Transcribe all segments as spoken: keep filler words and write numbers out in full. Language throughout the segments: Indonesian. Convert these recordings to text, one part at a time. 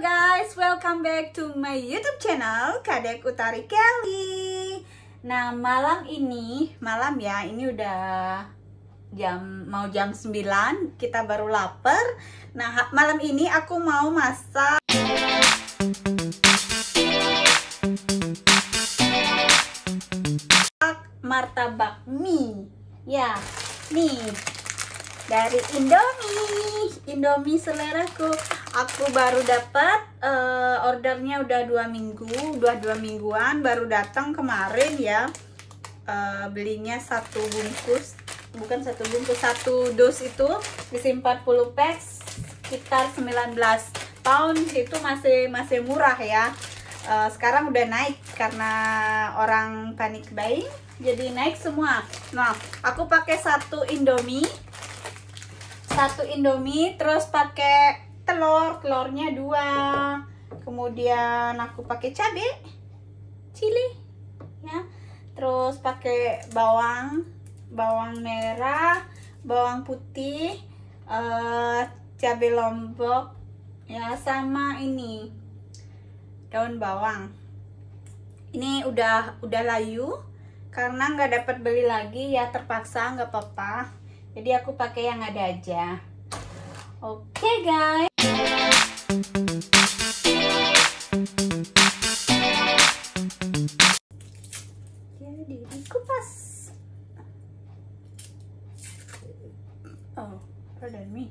guys, welcome back to my YouTube channel Kadek Utari Kelly. Nah, malam ini, malam ya, ini udah jam mau jam sembilan, kita baru lapar. Nah, malam ini aku mau masak martabak mie. Ya, nih dari Indomie, Indomie seleraku. Aku baru dapat uh, ordernya udah dua minggu, udah dua mingguan, baru datang kemarin ya. Uh, belinya satu bungkus, bukan satu bungkus, satu dos itu isi empat puluh packs, sekitar sembilan belas pound. Itu masih masih murah ya. Uh, sekarang udah naik karena orang panik buying, jadi naik semua. Nah, aku pakai satu Indomie, satu Indomie, terus pakai telur, telurnya dua. Kemudian aku pakai cabai, chili, ya. Terus pakai bawang, bawang merah, bawang putih, uh, cabai lombok, ya, sama ini daun bawang. Ini udah udah layu karena nggak dapat beli lagi ya, terpaksa, nggak apa-apa. Jadi aku pakai yang ada aja. Oke okay, guys. Jadi dikupas. Oh, pardon me.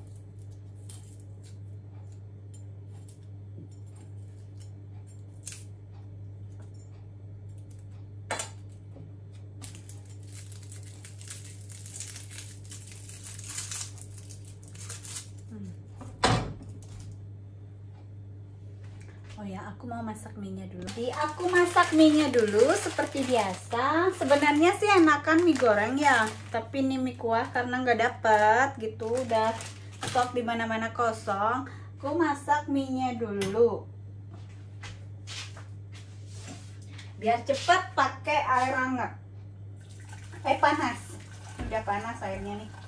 Oh ya, aku mau masak mie-nya dulu. Jadi aku masak mie-nya dulu seperti biasa. Sebenarnya sih enakan mie goreng ya, tapi ini mie kuah karena nggak dapet gitu, udah stok di mana-mana kosong. Aku masak mie-nya dulu. Biar cepet, pakai air hangat. Eh panas. Udah panas airnya nih.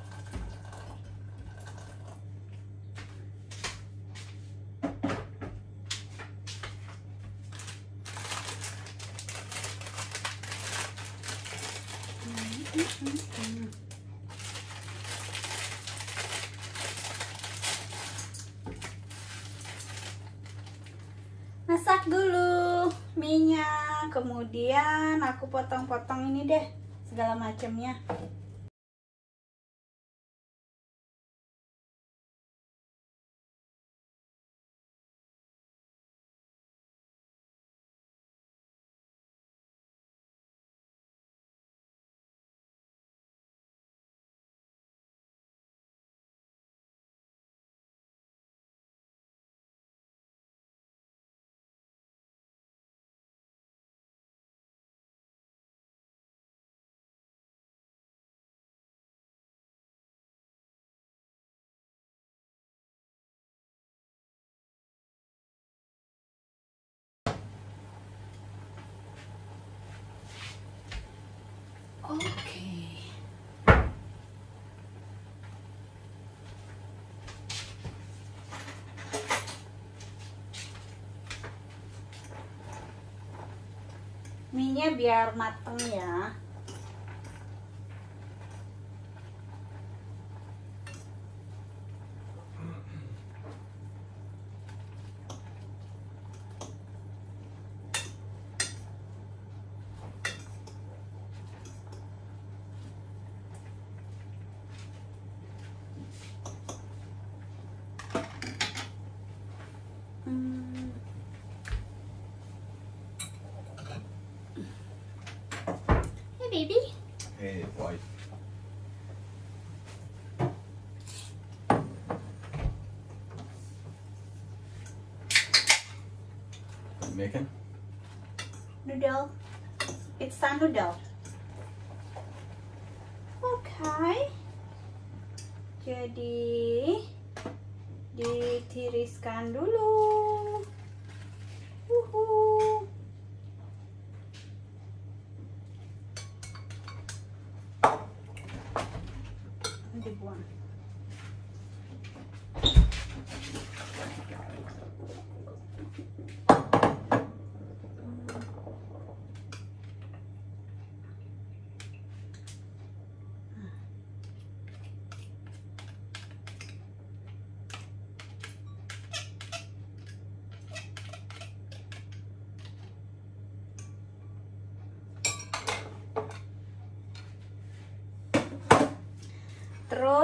Masak dulu mie-nya, kemudian aku potong-potong ini deh segala macamnya. Oke. Mie-nya biar mateng ya. Baby. Hey, wife. You making? Noodle. It's a noodle. Oke. Okay. Jadi ditiriskan dulu. Uhu. Dibuang.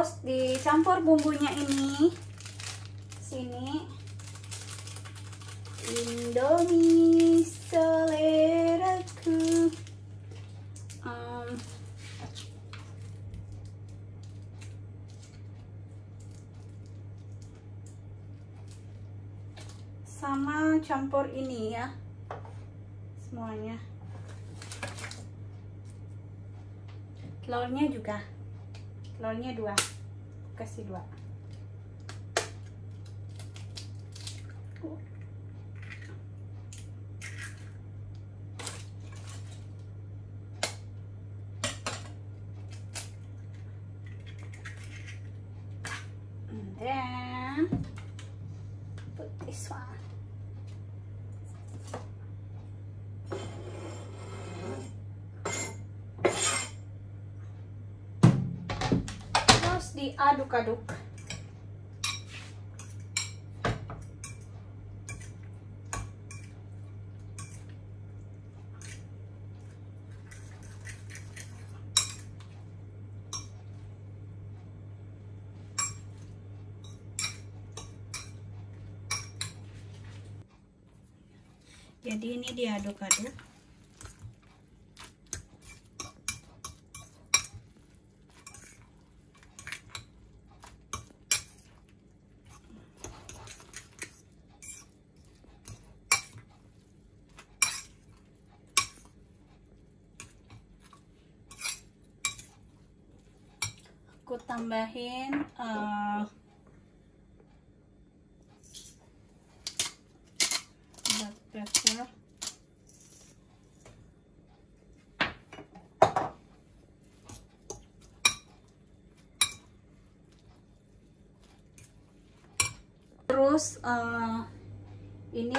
Terus dicampur bumbunya ini. Sini. Indomie seleraku. Um, sama campur ini ya. Semuanya. Telurnya juga. Telurnya dua. Kasih dua. And then put this one. Terus diaduk-aduk. Jadi ini diaduk-aduk. Aku tambahin uh, black pepper, terus uh, ini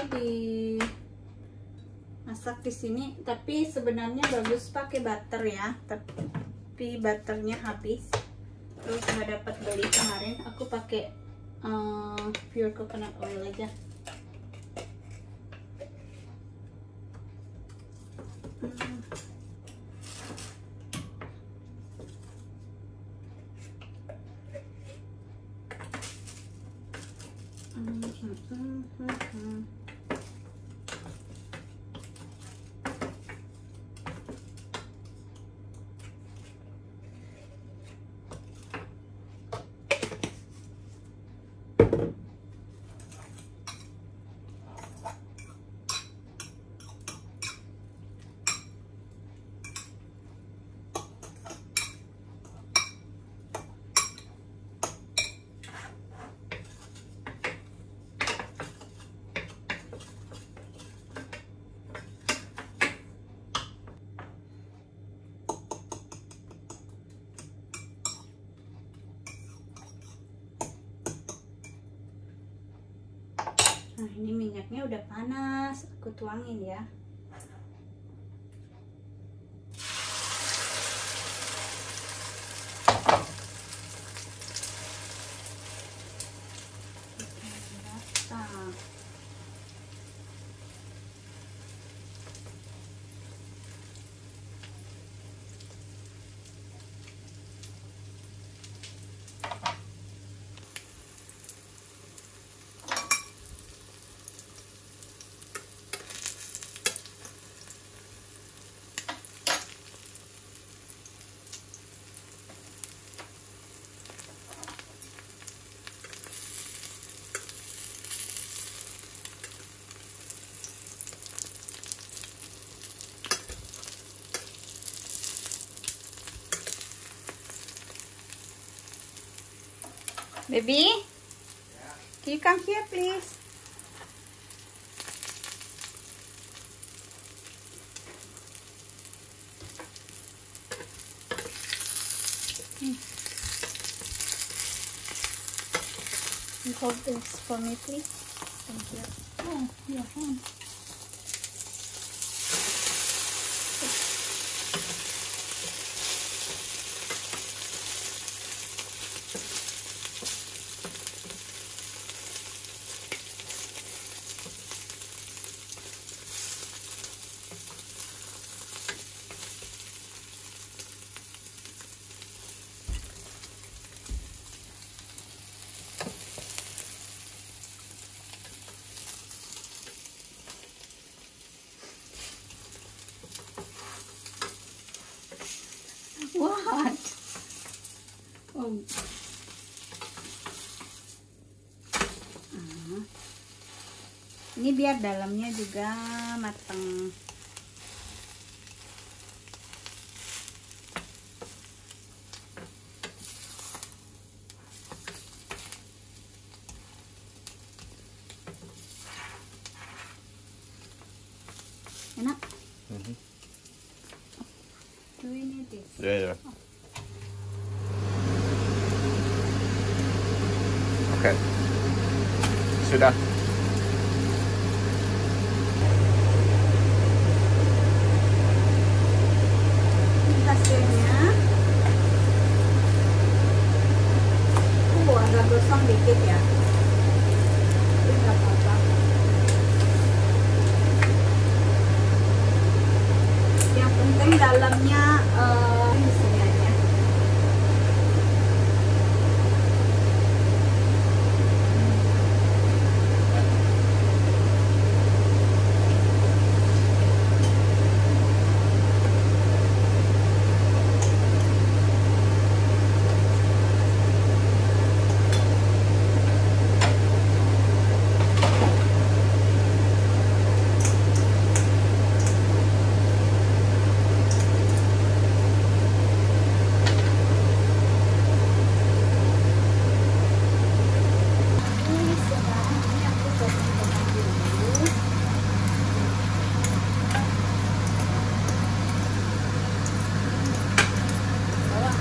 dimasak di sini, tapi sebenarnya bagus pakai butter ya, tapi butternya habis. Terus nggak dapat beli kemarin, aku pakai uh, pure coconut oil aja. Hmm. Hmm, hmm, hmm, hmm, hmm. Nah, ini minyaknya udah panas, aku tuangin ya. Rata. Baby, can you come here, please? Hmm. You hold this for me, please. Thank you. Oh, your hand. Ini biar dalamnya juga matang. Enak? Mm-hmm. Do we need this? Yeah, yeah. Oke. Sudah. Ini hasilnya. Uh, agak gosong dikit ya. Tapi nggak apa-apa. Yang penting dalamnya uh, ini sini aja. Ini sekarang ini aku kasih tengah dulu. Bawah.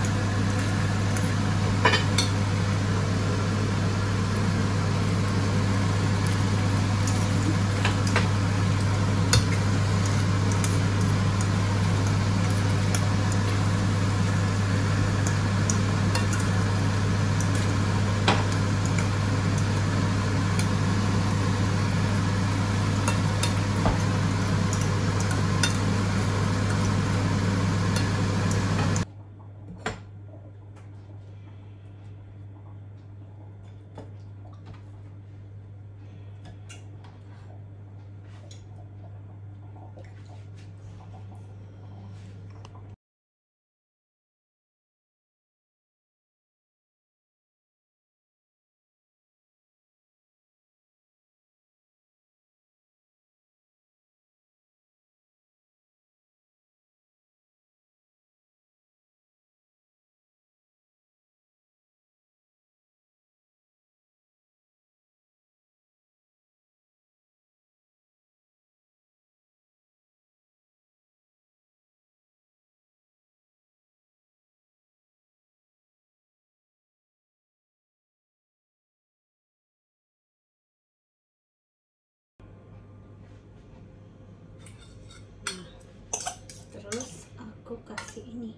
Terus aku kasih ini.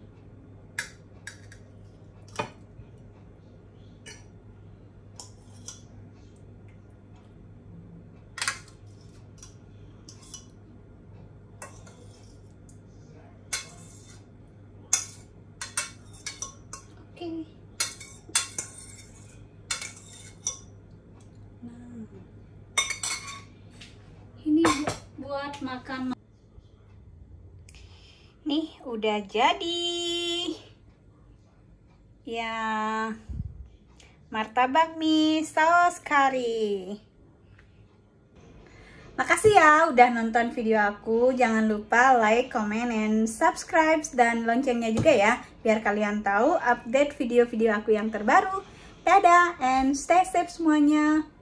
Oke. Nah, ini bu- buat makan. Nih udah jadi ya, martabak mie saus kari. Makasih ya udah nonton video aku. Jangan lupa like, comment, and subscribe, dan loncengnya juga ya, biar kalian tahu update video-video aku yang terbaru. Dadah and stay safe semuanya.